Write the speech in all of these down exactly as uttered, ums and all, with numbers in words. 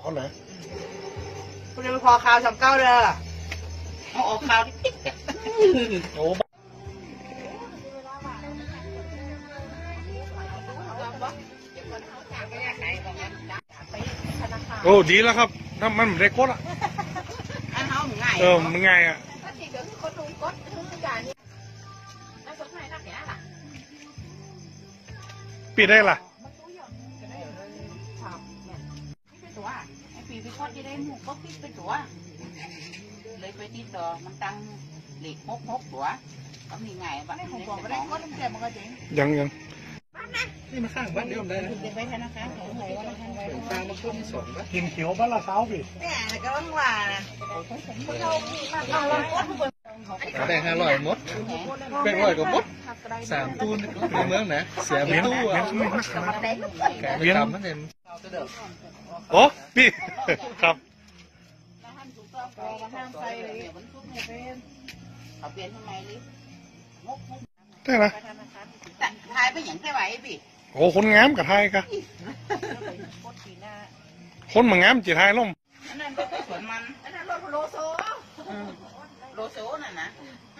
เอาไหนคุณจะไปพอข่าวสามเก้าเด้อเอาออกข่าวโอ้โอ้ดีแล้วครับถ้ามันไม่ได้กดอ่ะเออมันง่ายอ่ะปิดได้ล่ะตัวไอ้ปีไปทอดจะได้หมูก็ปิดไปตัวเลยไปติดต่อมันตั้งเหล็กมกมกตัวก็มีไงบ้างของผมก็ได้ก็ต้องแจกมันก็จริงยังยังนี่มาข้างบ้านเดียวได้นะไปธนาคารของไหนว่าเราทำไว้ตามมาขึ้นสองนะกินเขียวบ้านละเช้าพี่เนี่ยก็ต้องว่านะเราเราเราโคตรเบิ่งได้ห้าร้อยมดเป็นร้อยกว่ามดสามตู้ในเมืองนะเสียเป็นตู้อ่ะเวียนนั่นเองโอ้พี่ครับได้ละทายไปอย่างแค่ไหวพี่โอ้คนงามกับไทยกะคนมางามจีไทยล่มอันนั้นก็สวนมันอันนั้นรถโลโซโลโซน่ะนะ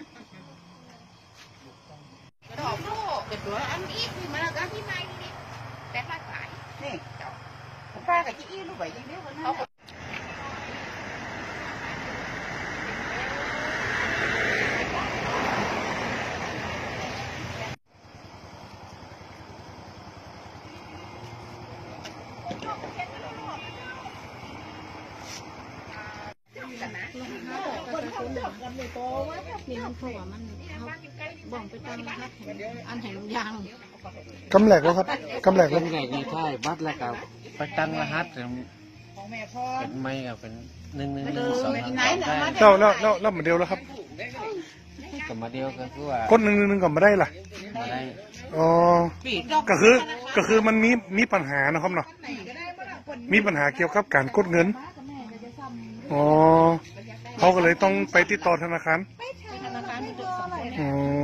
ดอกโลเป็นตัวอันนี้คือมันก็ที่ไม่นี่แต่ละสายนี่เจ้าป้ากับที่อี้รู้ไหวที่เดียวกันนะคนเขาจับกันในโต๊ะว่านี่มันถั่วมันบ่งไปตั้งนะครับอันแห่งยางกำแหลกแล้วครับกำแหลกแล้วไงดีใช่บัตรแล้วกับไปตั้งรหัสเป็นไม่กับเป็นหนึ่งหนึ่งหนึ่งสองเจ้าแล้วแล้วแล้วมาเดียวแล้วครับกับมาเดียวก็คือว่าก้นหนึ่งหนึ่งหนึ่งก่อนมาได้ล่ะมาได้อ๋อก็คือก็คือมันมีมีปัญหานะครับเนาะมีปัญหาเกี่ยวกับการกดเงินอ๋อเขาก็เลยต้องไปติดต่อธนาคารธนาคารอ๋อ